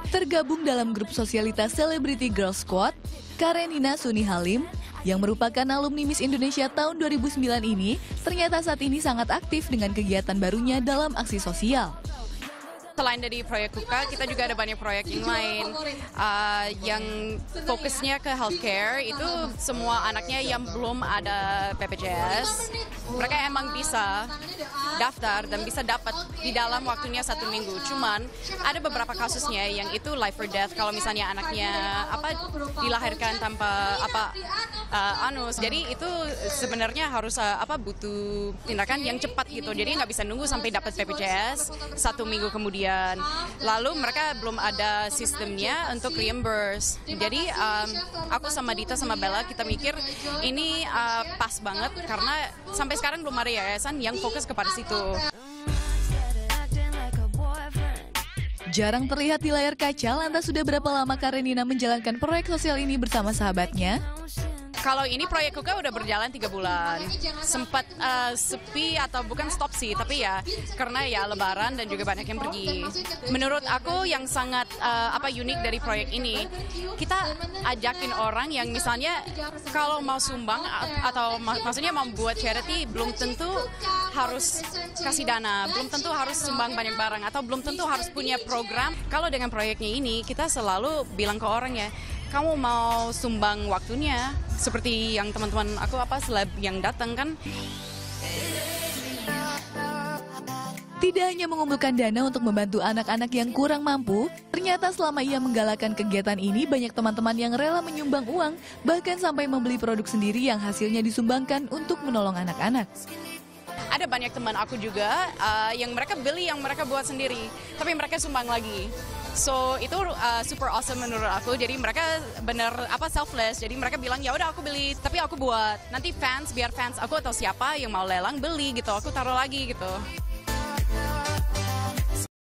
Tergabung dalam grup sosialitas Celebrity Girl Squad, Karenina Suni Halim, yang merupakan alumni Miss Indonesia tahun 2009 ini, ternyata saat ini sangat aktif dengan kegiatan barunya dalam aksi sosial. Selain dari proyek KUKA, kita juga ada banyak proyek yang lain yang fokusnya ke healthcare. Itu semua anaknya yang belum ada BPJS, mereka emang bisa daftar dan bisa dapat di dalam waktunya 1 minggu. Cuman ada beberapa kasusnya yang itu life or death. Kalau misalnya anaknya dilahirkan tanpa anus, jadi itu sebenarnya harus butuh tindakan yang cepat gitu. Jadi nggak bisa nunggu sampai dapat BPJS 1 minggu kemudian. Lalu mereka belum ada sistemnya untuk reimburse. Jadi aku sama Dita sama Bella kita mikir ini pas banget karena sampai sekarang belum ada yayasan yang fokus kepada situ. Jarang terlihat di layar kaca, lantas sudah berapa lama Karenina menjalankan proyek sosial ini bersama sahabatnya? Kalau ini proyek KUKA udah berjalan 3 bulan. Sempat sepi atau bukan stop sih, tapi ya karena ya lebaran dan juga banyak yang pergi. Menurut aku yang sangat unik dari proyek ini, kita ajakin orang yang misalnya kalau mau sumbang atau maksudnya mau buat charity, belum tentu harus kasih dana, belum tentu harus sumbang banyak barang, atau belum tentu harus punya program. Kalau dengan proyeknya ini, kita selalu bilang ke orangnya, kamu mau sumbang waktunya, seperti yang teman-teman aku seleb yang datang kan. Tidak hanya mengumpulkan dana untuk membantu anak-anak yang kurang mampu, ternyata selama ia menggalakkan kegiatan ini banyak teman-teman yang rela menyumbang uang, bahkan sampai membeli produk sendiri yang hasilnya disumbangkan untuk menolong anak-anak. Ada banyak teman aku juga yang mereka beli yang mereka buat sendiri, tapi mereka sumbang lagi. So itu super awesome menurut aku. Jadi mereka bener selfless. Jadi mereka bilang ya udah aku beli, tapi aku buat. Nanti biar fans aku atau siapa yang mau lelang beli gitu, aku taruh lagi gitu.